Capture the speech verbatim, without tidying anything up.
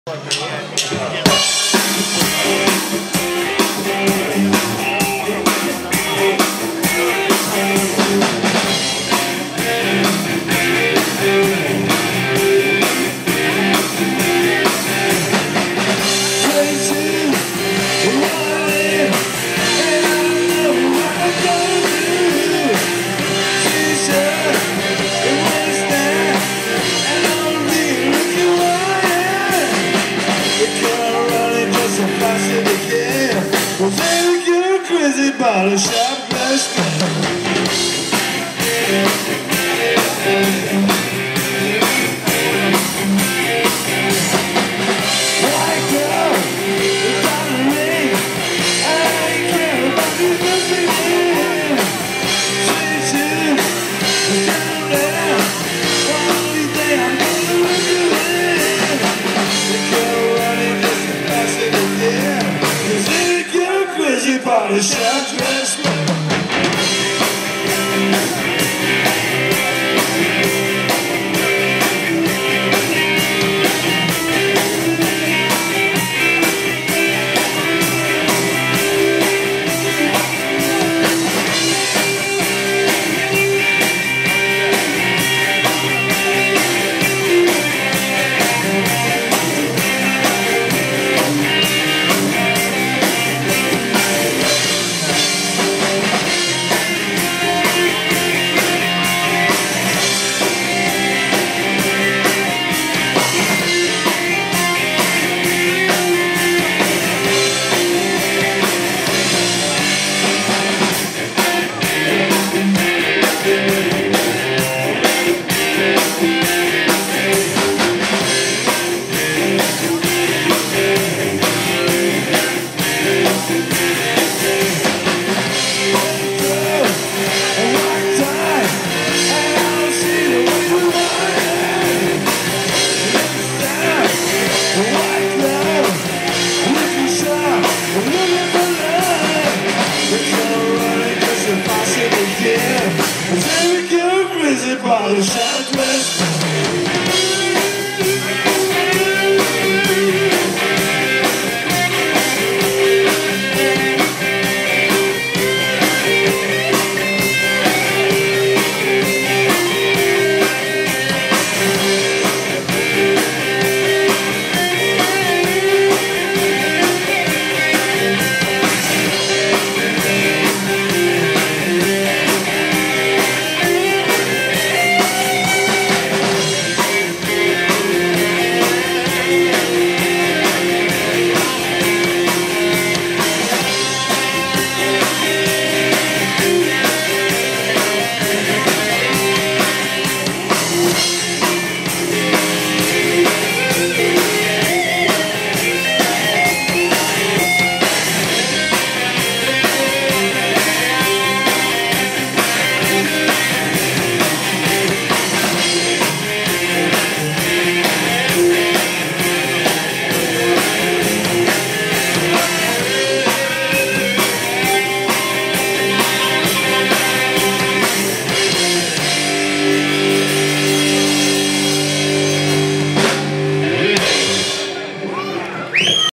About a shot glass white girl without a ring. I ain't care about you nothing. Sweet you, down there. Only day I'm gonna look you in. The girl running just to pass it again. Cause they get crazy about a shot glass. About a shot glass.